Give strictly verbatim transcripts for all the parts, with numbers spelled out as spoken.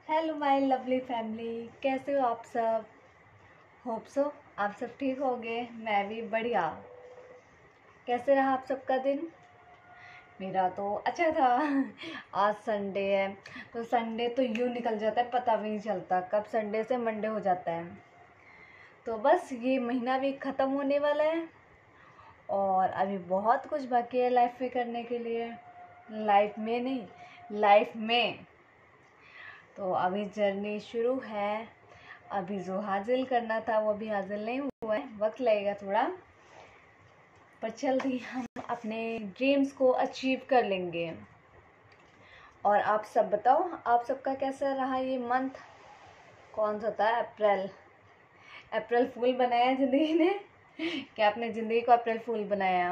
Hello my lovely family, कैसे हो आप सब। होप सो आप सब ठीक होगे। मैं भी बढ़िया। कैसे रहा आप सबका दिन। मेरा तो अच्छा था। आज संडे है तो संडे तो यूँ निकल जाता है, पता भी नहीं चलता कब संडे से मंडे हो जाता है। तो बस ये महीना भी ख़त्म होने वाला है और अभी बहुत कुछ बाकी है लाइफ में करने के लिए। लाइफ में नहीं, लाइफ में। तो अभी जर्नी शुरू है। अभी जो हासिल करना था वो अभी हासिल नहीं हुआ है, वक्त लगेगा थोड़ा, पर जल्दी हम अपने ड्रीम्स को अचीव कर लेंगे। और आप सब बताओ, आप सबका कैसा रहा ये मंथ। कौन सा था, अप्रैल। अप्रैल फूल बनाया ज़िंदगी ने। क्या आपने ज़िंदगी को अप्रैल फूल बनाया।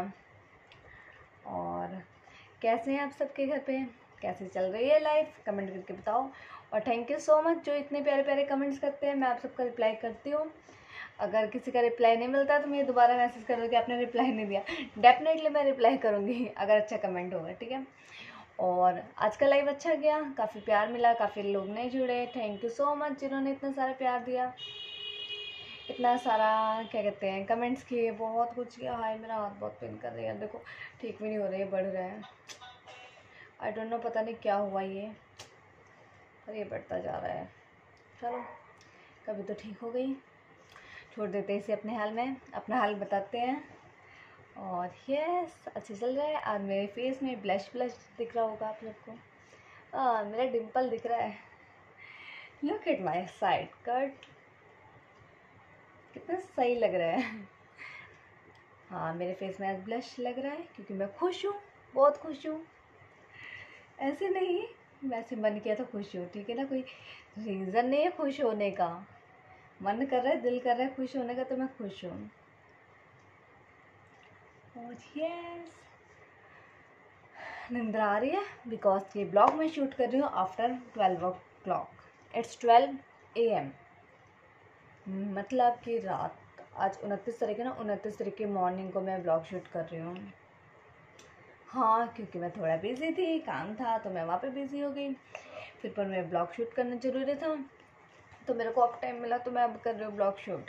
और कैसे हैं आप सबके घर पे, कैसे चल रही है लाइफ, कमेंट करके बताओ। और थैंक यू सो मच जो इतने प्यारे प्यारे कमेंट्स करते हैं, मैं आप सबका रिप्लाई करती हूँ। अगर किसी का रिप्लाई नहीं मिलता तो मुझे दोबारा मैसेज कर दो कि आपने रिप्लाई नहीं दिया। डेफिनेटली मैं रिप्लाई करूँगी अगर अच्छा कमेंट होगा, ठीक है। और आज का लाइव अच्छा गया, काफ़ी प्यार मिला, काफ़ी लोग नहीं जुड़े। थैंक यू सो मच जिन्होंने इतना सारा प्यार दिया, इतना सारा क्या कहते हैं कमेंट्स किए, बहुत कुछ किया। हाय मेरा हाथ बहुत पेन कर रही है, देखो ठीक भी नहीं हो रही है, बढ़ रहा है। आई डोंट नो, पता नहीं क्या हुआ ये, पर ये बढ़ता जा रहा है। चलो कभी तो ठीक हो गई, छोड़ देते हैं इसे अपने हाल में, अपना हाल बताते हैं। और यस, अच्छा चल रहा है। आज मेरे फेस में ब्लश ब्लश दिख रहा होगा आप सबको। आ, मेरा डिम्पल दिख रहा है। Look at my side cut, कितना सही लग रहा है। हाँ, मेरे फेस में आज ब्लश लग रहा है क्योंकि मैं खुश हूँ, बहुत खुश हूँ। ऐसे नहीं, वैसे मन किया तो खुश हूँ, ठीक है ना। कोई रीज़न नहीं है खुश होने का, मन कर रहा है, दिल कर रहा है खुश होने का, तो मैं खुश हूँ। और यस, निंद्रा आ रही है बिकॉज ये ब्लॉग मैं शूट कर रही हूँ after twelve o'clock. It's twelve A M, मतलब कि रात। आज उनतीस तारीख है ना, उनतीस तारीख की मॉर्निंग को मैं ब्लॉग शूट कर रही हूँ। हाँ, क्योंकि मैं थोड़ा बिजी थी, काम था तो मैं वहाँ पे बिजी हो गई। फिर पर मैं ब्लॉग शूट करना ज़रूरी था, तो मेरे को अब टाइम मिला तो मैं अब कर रही हूँ ब्लॉग शूट।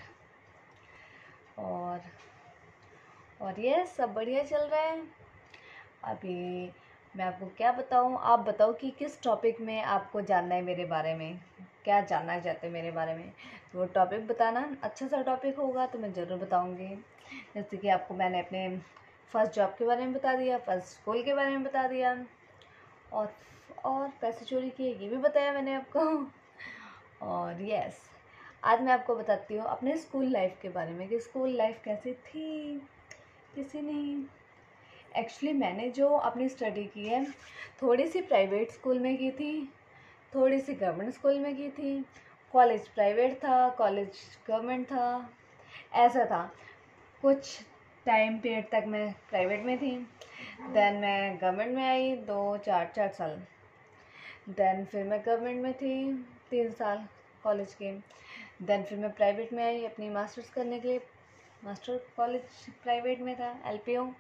और और ये सब बढ़िया चल रहा है। अभी मैं आपको क्या बताऊँ, आप बताओ कि किस टॉपिक में आपको जानना है मेरे बारे में, क्या जानना चाहते हैं मेरे बारे में। तो वो टॉपिक बताना, अच्छा सा टॉपिक होगा तो मैं ज़रूर बताऊँगी। जैसे कि आपको मैंने अपने फर्स्ट जॉब के बारे में बता दिया, फर्स्ट स्कूल के बारे में बता दिया, और और पैसे चोरी किए ये भी बताया मैंने आपको। और यस, आज मैं आपको बताती हूँ अपने स्कूल लाइफ के बारे में कि स्कूल लाइफ कैसी थी, कैसी नहीं। एक्चुअली मैंने जो अपनी स्टडी की है, थोड़ी सी प्राइवेट स्कूल में की थी, थोड़ी सी गवर्नमेंट स्कूल में की थी। कॉलेज प्राइवेट था, कॉलेज गवर्नमेंट था, ऐसा था। कुछ टाइम पीरियड तक मैं प्राइवेट में थी, देन मैं गवर्नमेंट में आई दो चार चार साल, देन फिर मैं गवर्नमेंट में थी तीन साल कॉलेज के, देन फिर मैं प्राइवेट में आई अपनी मास्टर्स करने के लिए। मास्टर कॉलेज प्राइवेट में था, एल पी ओ।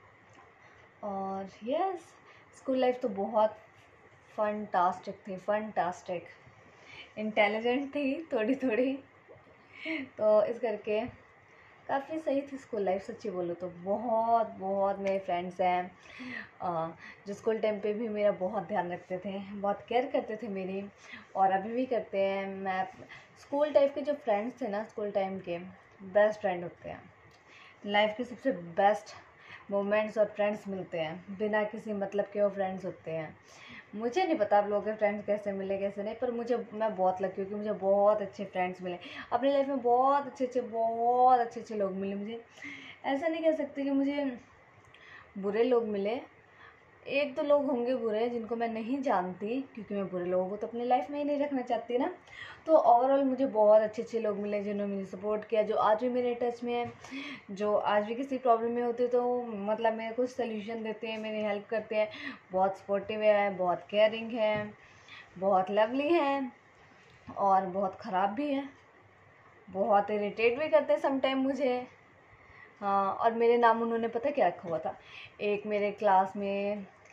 और यस, स्कूल लाइफ तो बहुत फनटास्टिक थी, फनटास्टिक। इंटेलिजेंट थी थोड़ी थोड़ी, तो इस करके काफ़ी सही थी स्कूल लाइफ। सच्ची बोलो तो बहुत बहुत मेरे फ्रेंड्स हैं अ, जो स्कूल टाइम पे भी मेरा बहुत ध्यान रखते थे, बहुत केयर करते थे मेरी, और अभी भी करते हैं। मैं स्कूल टाइप के जो फ्रेंड्स थे ना, स्कूल टाइम के बेस्ट फ्रेंड होते हैं। लाइफ के सबसे बेस्ट मोमेंट्स और फ्रेंड्स मिलते हैं, बिना किसी मतलब के वो फ्रेंड्स होते हैं। मुझे नहीं पता आप लोगों के फ्रेंड्स कैसे मिले कैसे नहीं, पर मुझे, मैं बहुत लकी हूँ कि मुझे बहुत अच्छे फ्रेंड्स मिले अपनी लाइफ में। बहुत अच्छे अच्छे बहुत अच्छे अच्छे लोग मिले मुझे। ऐसा नहीं कह सकती कि मुझे बुरे लोग मिले, एक दो लोग होंगे बुरे जिनको मैं नहीं जानती, क्योंकि मैं बुरे लोगों को तो अपनी लाइफ में ही नहीं रखना चाहती ना। तो ओवरऑल मुझे बहुत अच्छे अच्छे लोग मिले जिन्होंने मुझे सपोर्ट किया, जो आज भी मेरे टच में है, जो आज भी किसी प्रॉब्लम में होते तो मतलब मेरे को सल्यूशन देते हैं, मेरी हेल्प करते हैं। बहुत सपोर्टिव है, बहुत केयरिंग है, बहुत लवली है, और बहुत ख़राब भी है, बहुत इरिटेट भी करते हैं समटाइम मुझे। हाँ, और मेरे नाम उन्होंने पता क्या रखा हुआ था, एक मेरे क्लास में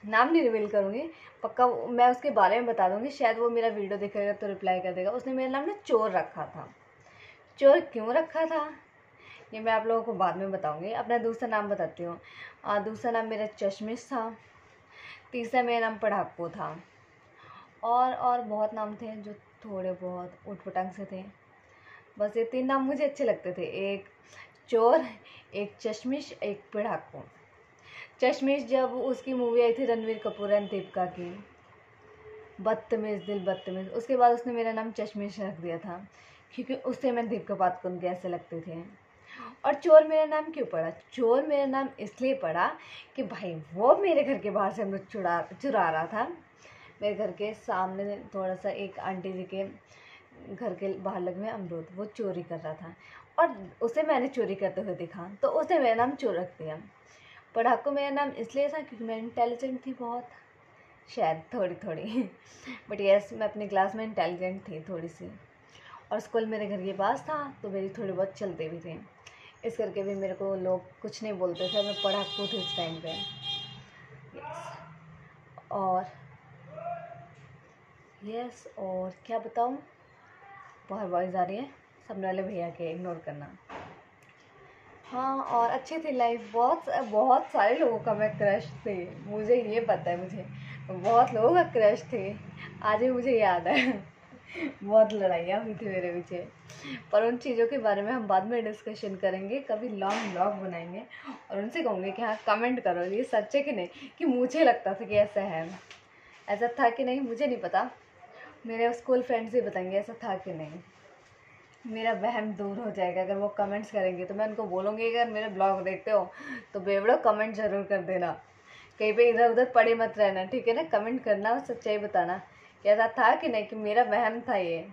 नाम नहीं रिवील करूँगी, पक्का मैं उसके बारे में बता दूँगी, शायद वो मेरा वीडियो देखेगा तो रिप्लाई कर देगा। उसने मेरा नाम ना चोर रखा था। चोर क्यों रखा था ये मैं आप लोगों को बाद में बताऊँगी। अपना दूसरा नाम बताती हूँ। दूसरा नाम मेरा चश्मिश था। तीसरा मेरा नाम पढ़ाकू था। और और बहुत नाम थे जो थोड़े बहुत उठपटांग से थे। बस ये तीन नाम मुझे अच्छे लगते थे, एक चोर, एक चश्मिश, एक पढ़ाकू। चश्मिश जब उसकी मूवी आई थी रणवीर कपूर एंड दीपिका की, बदतमीज दिल बदतमीज, उसके बाद उसने मेरा नाम चश्मिश रख दिया था क्योंकि उससे मैं दीपिका पादुकोण के ऐसे लगते थे। और चोर मेरा नाम क्यों पड़ा? चोर मेरा नाम इसलिए पड़ा कि भाई वो मेरे घर के बाहर से अमरूद चुरा चुरा रहा था। मेरे घर के सामने थोड़ा सा एक आंटी जी के घर के बाहर लगे हुए अमरूद, वो चोरी कर रहा था और उसे मैंने चोरी करते हुए देखा, तो उसने मेरा नाम चोर रख दिया। पढ़ाकू मेरा नाम इसलिए था क्योंकि मैं इंटेलिजेंट थी बहुत, शायद थोड़ी थोड़ी बट यस मैं अपनी क्लास में इंटेलिजेंट थी थोड़ी सी, और स्कूल मेरे घर के पास था तो मेरी थोड़ी बहुत चलती भी थी, इस करके भी मेरे को लोग कुछ नहीं बोलते थे। मैं पढ़ाकू थी उस टाइम पे। यस और यस और क्या बताऊँ, बाहर वॉइस आ रही है, सामने वाले भैया के, इग्नोर करना। हाँ और अच्छी थी लाइफ। बहुत बहुत सारे लोगों का मैं क्रश थी, मुझे ये पता है, मुझे बहुत लोगों का क्रश थे, आज भी मुझे याद है बहुत लड़ाइयाँ हुई थी मेरे पीछे, पर उन चीज़ों के बारे में हम बाद में डिस्कशन करेंगे, कभी लॉन्ग ब्लॉग बनाएंगे और उनसे कहूँगी कि हाँ कमेंट करो ये सच है कि नहीं, कि मुझे लगता था कि ऐसा है, ऐसा था कि नहीं मुझे नहीं पता, मेरे स्कूल फ्रेंड्स ही बताएंगे ऐसा था कि नहीं। मेरा वहम दूर हो जाएगा अगर वो कमेंट्स करेंगे, तो मैं उनको बोलूँगी अगर मेरे ब्लॉग देखते हो तो बेवड़ो कमेंट ज़रूर कर देना, कहीं पे इधर उधर पड़े मत रहना, ठीक है ना। कमेंट करना और सच्चाई बताना कि ऐसा था कि नहीं, कि मेरा वहम था ये।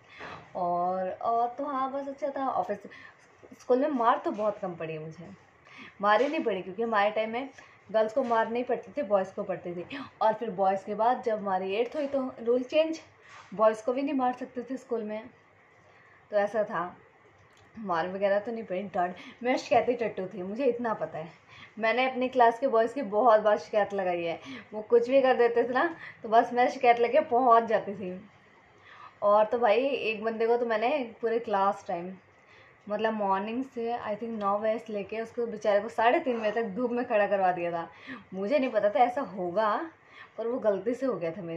और और तो हाँ बस अच्छा था। ऑफिस स्कूल में मार तो बहुत कम पड़ी मुझे, मार ही नहीं पड़ी क्योंकि हमारे टाइम में गर्ल्स को मार नहीं पड़ती थी, बॉयज़ को पड़ती थी। और फिर बॉयज़ के बाद जब हमारी एट्थ हुई तो रूल चेंज, बॉयज़ को भी नहीं मार सकते थे स्कूल में, तो ऐसा था। मार वगैरह तो नहीं पड़ी, डांट, मैं शिकायती टट्टू थी, मुझे इतना पता है। मैंने अपनी क्लास के बॉयज़ की बहुत बार शिकायत लगाई है, वो कुछ भी कर देते थे ना तो बस मैं शिकायत लेके पहुंच जाती थी। और तो भाई एक बंदे को तो मैंने पूरे क्लास टाइम, मतलब मॉर्निंग से आई थिंक नौ बजे से लेके उसको बेचारे को साढ़े तीन बजे तक धूप में खड़ा करवा दिया था। मुझे नहीं पता था ऐसा होगा, पर वो गलती से हो गया था मेरे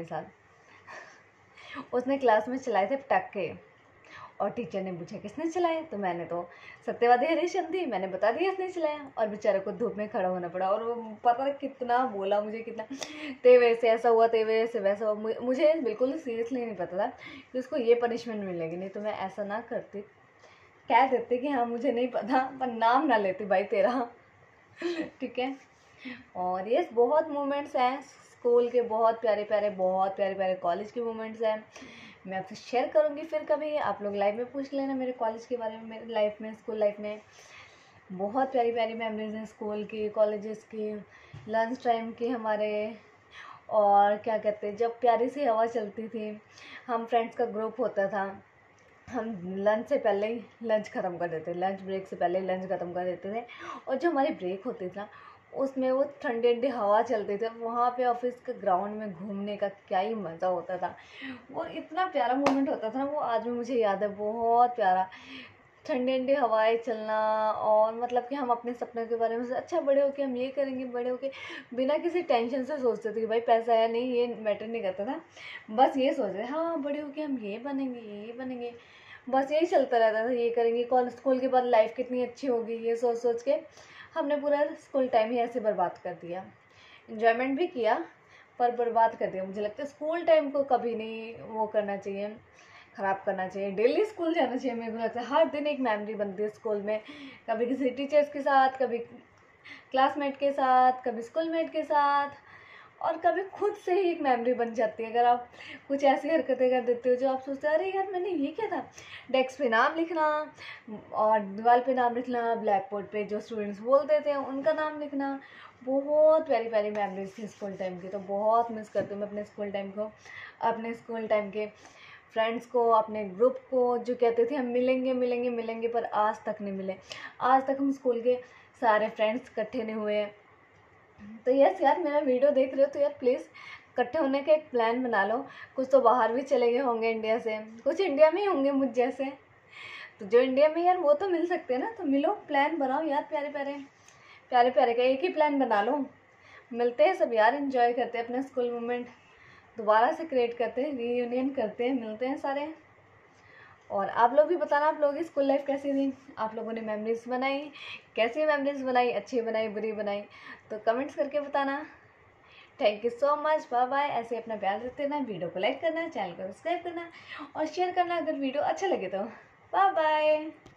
साथ। उसने क्लास में चलाए थे पटाखे और टीचर ने पूछा किसने चलाया, तो मैंने तो सत्यवादी हरीशन थी, मैंने बता दिया इसने चलाया, और बेचारे को धूप में खड़ा होना पड़ा। और वो पता नहीं कितना बोला मुझे, कितना ते वजह से ऐसा हुआ, ते वजह से वैसा हुआ। मुझे बिल्कुल सीरियसली नहीं पता था कि उसको ये पनिशमेंट मिलेगी, नहीं तो मैं ऐसा ना करती, कह देते कि हाँ मुझे नहीं पता, पर नाम ना लेती भाई तेरा ठीक है। और ये बहुत मोमेंट्स हैं स्कूल के, बहुत प्यारे प्यारे, बहुत प्यारे प्यारे कॉलेज के मोमेंट्स हैं, मैं आपसे शेयर करूँगी फिर कभी। आप लोग लाइव में पूछ लेना मेरे कॉलेज के बारे में, मेरे लाइफ में, स्कूल लाइफ में बहुत प्यारी प्यारी मेमोरीज हैं स्कूल की, कॉलेजेस की, लंच टाइम की हमारे। और क्या कहते हैं, जब प्यारी सी हवा चलती थी, हम फ्रेंड्स का ग्रुप होता था, हम लंच से पहले ही लंच ख़त्म कर देते, लंच ब्रेक से पहले ही लंच ख़त्म कर देते थे। और जो हमारी ब्रेक होती थी ना उसमें वो ठंडी ठंडी हवा चलती थी, वहाँ पे ऑफिस के ग्राउंड में घूमने का क्या ही मज़ा होता था। वो इतना प्यारा मोमेंट होता था ना, वो आज भी मुझे याद है, बहुत प्यारा। ठंडी ठंडी हवाएं चलना, और मतलब कि हम अपने सपने के बारे में अच्छा बड़े होके हम ये करेंगे, बड़े होके बिना किसी टेंशन से सोचते थे कि भाई पैसा है नहीं, ये मैटर नहीं करता था, बस ये सोच रहे हाँ बड़े होके हम ये बनेंगे, ये बनेंगे, बस यही चलता रहता था, ये करेंगे, कॉलेज स्कूल के बाद लाइफ कितनी अच्छी होगी, ये सोच सोच के हमने पूरा स्कूल टाइम ही ऐसे बर्बाद कर दिया। इन्जॉयमेंट भी किया पर बर्बाद कर दिया। मुझे लगता है स्कूल टाइम को कभी नहीं वो करना चाहिए, ख़राब करना चाहिए, डेली स्कूल जाना चाहिए। मेरे को लगता है हर दिन एक मेमोरी बनती है स्कूल में, कभी किसी टीचर्स के साथ, कभी क्लासमेट के साथ, कभी स्कूलमेट के साथ, और कभी खुद से ही एक मेमोरी बन जाती है। अगर आप कुछ ऐसी हरकतें कर देते हो जो आप सोचते हो अरे यार मैंने ये क्या था, डेस्क पे नाम लिखना और दीवार पे नाम लिखना, ब्लैक बोर्ड पे जो स्टूडेंट्स बोलते थे उनका नाम लिखना, बहुत प्यारी प्यारी मेमोरीज थी स्कूल टाइम की। तो बहुत मिस करती हूँ मैं अपने स्कूल टाइम को, अपने स्कूल टाइम के फ्रेंड्स को, अपने ग्रुप को, जो कहते थे हम मिलेंगे मिलेंगे मिलेंगे, पर आज तक नहीं मिले। आज तक हम स्कूल के सारे फ्रेंड्स इकट्ठे नहीं हुए, तो यस यार, मेरा वीडियो देख रहे हो तो यार प्लीज़ इकट्ठे होने का एक प्लान बना लो। कुछ तो बाहर भी चले गए होंगे इंडिया से, कुछ इंडिया में ही होंगे मुझ जैसे, तो जो इंडिया में यार वो तो मिल सकते हैं ना। तो मिलो, प्लान बनाओ यार, प्यारे प्यारे प्यारे प्यारे का एक ही प्लान बना लो। मिलते हैं सब यार, एंजॉय करते हैं अपने स्कूल मोमेंट दोबारा से क्रिएट करते हैं, रीयूनियन करते हैं, मिलते हैं सारे। और आप लोग भी बताना आप लोगों की स्कूल लाइफ कैसी थी, आप लोगों ने मेमोरीज बनाई, कैसी मेमोरीज बनाई, अच्छी बनाई बुरी बनाई, तो कमेंट्स करके बताना। Thank you so much, bye bye. ऐसे अपना प्यार देते रहना, वीडियो को लाइक करना, चैनल को सब्सक्राइब करना और शेयर करना अगर वीडियो अच्छा लगे तो। Bye bye.